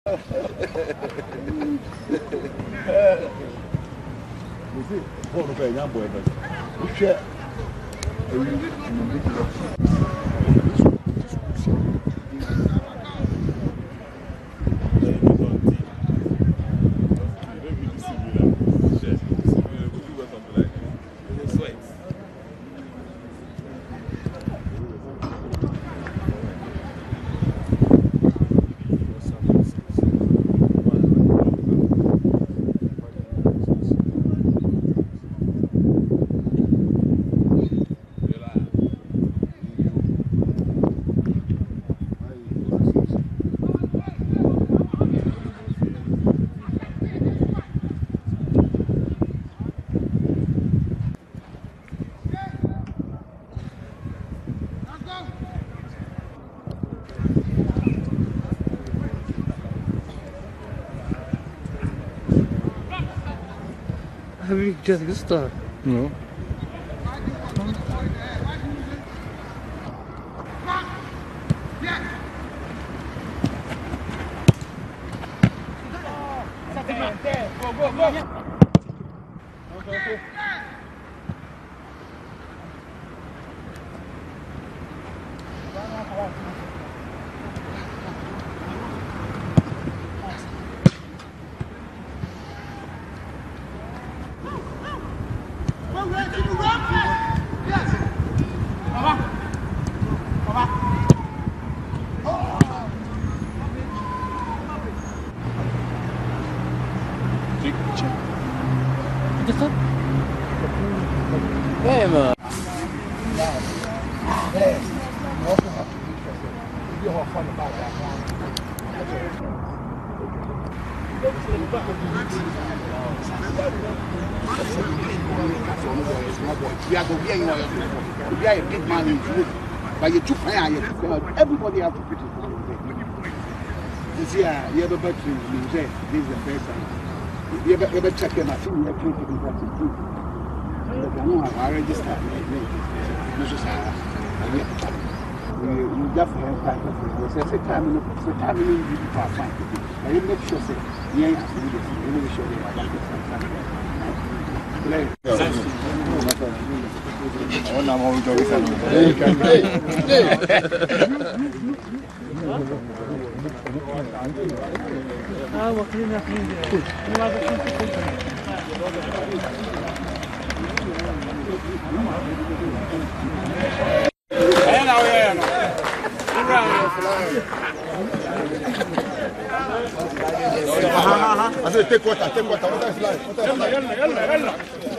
Have you just got started? No. We are a big man in Europe, but you took everybody has to put it on. This year, you have a battery, you say, this is the first time. You ever check them, I think you have to take it back to two. I registered, you just have time to say, time in the past. I make sure, say, yeah, I'm really sure they are. I said, take water, what is life?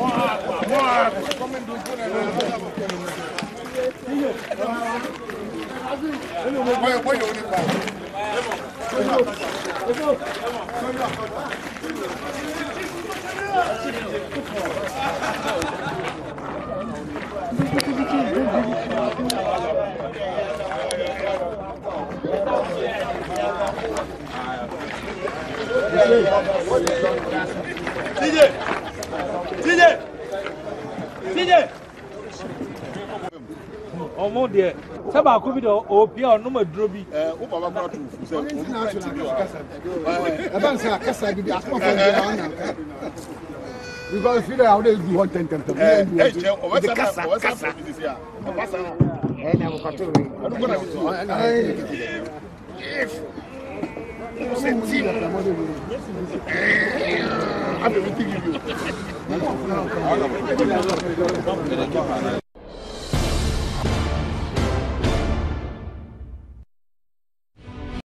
CJ. Oh mon Dieu. Ça va couper au pied en nom de drobi. O baba kwa tu se o because if you are do 110 I'm